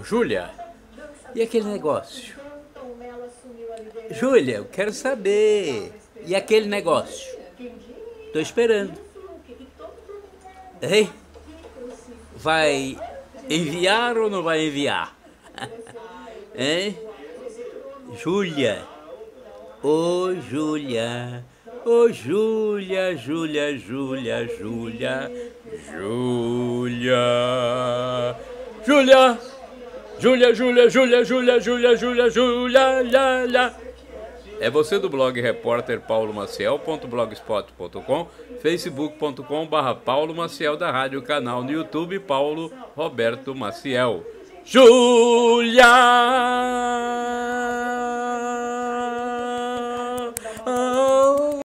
Júlia, e aquele negócio? Júlia, eu quero saber. E aquele negócio? Tô esperando. Ei? Vai enviar ou não vai enviar? Hein? Júlia. Ô Júlia. Ô Júlia, Júlia, Júlia, Júlia. Júlia. Júlia. Júlia, Júlia, Júlia, Júlia, Júlia, Júlia, Júlia, lá, lá. É você do blog repórter paulomaciel.blogspot.com, facebook.com/Paulo Maciel, da rádio canal no YouTube Paulo Roberto Maciel. Júlia!